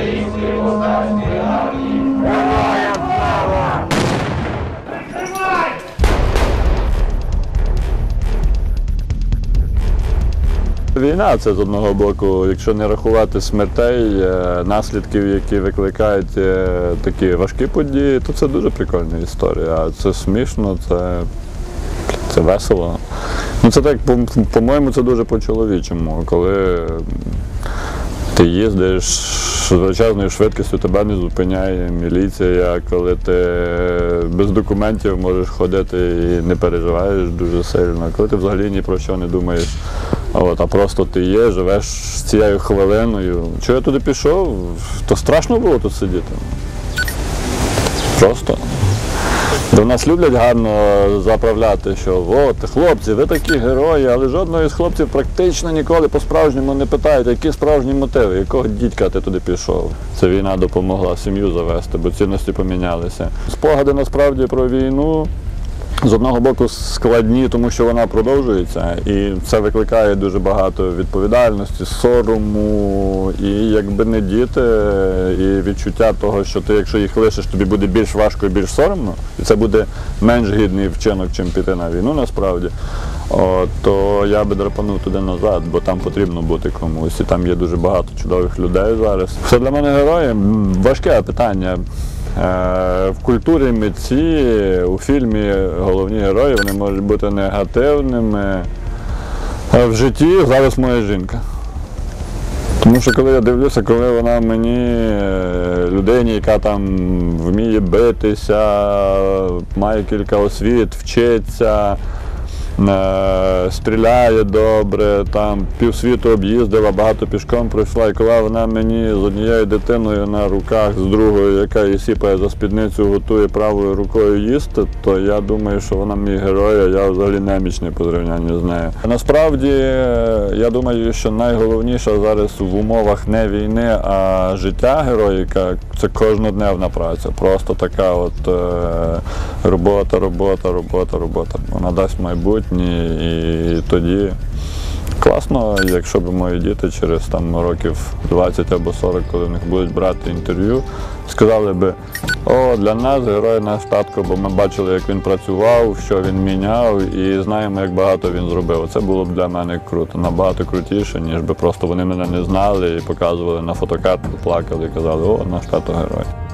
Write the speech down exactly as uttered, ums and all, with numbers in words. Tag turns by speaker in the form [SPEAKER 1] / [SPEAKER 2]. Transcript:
[SPEAKER 1] Війна – це з одного боку, якщо не рахувати смертей, наслідків, які викликають такі важкі події, то це дуже прикольна історія. Це смішно, це, це весело. Ну, це так, по-моєму, це дуже по-чоловічому, коли ти їздиш з величезною швидкістю, тебе не зупиняє міліція, коли ти без документів можеш ходити і не переживаєш дуже сильно, коли ти взагалі ні про що не думаєш. От, а просто ти є, живеш з цією хвилиною. Чого я туди пішов, то страшно було тут сидіти. Просто. До нас люблять гарно заправляти, що от, хлопці, ви такі герої, але жодного із хлопців практично ніколи по-справжньому не питають, які справжні мотиви, якого дідька ти туди пішов. Ця війна допомогла сім'ю завести, бо цінності помінялися. Спогади насправді про війну з одного боку складні, тому що вона продовжується, і це викликає дуже багато відповідальності, сорому, і якби не діти, і відчуття того, що ти, якщо їх лишиш, тобі буде більш важко і більш соромно, і це буде менш гідний вчинок, чим піти на війну насправді, О, то я би драпанув туди назад, бо там потрібно бути комусь, і там є дуже багато чудових людей зараз. Все для мене герої – важке питання. В культурі митці, у фільмі головні герої, вони можуть бути негативними. А в житті зараз моя жінка. Тому що коли я дивлюся, коли вона мені, людині, яка там вміє битися, має кілька освіт, вчиться, стріляє добре, там півсвіту об'їздила, багато пішком пройшла, і коли вона мені з однією дитиною на руках, з другою, яка її сіпає за спідницю, готує правою рукою їсти, то я думаю, що вона мій герой, а я взагалі немічний по зрівнянню з нею. Насправді, я думаю, що найголовніше зараз в умовах не війни, а життя героїка – це кожнодневна праця. Просто така от робота, робота, робота, робота. Вона дасть майбутнє. І тоді класно, якщо б мої діти через там, років двадцять або сорок, коли в них будуть брати інтерв'ю, сказали б, о, для нас герой наш татко, бо ми бачили, як він працював, що він міняв, і знаємо, як багато він зробив. Це було б для мене круто, набагато крутіше, ніж би просто вони мене не знали і показували на фотокартку, плакали і казали, о, наш тато герой.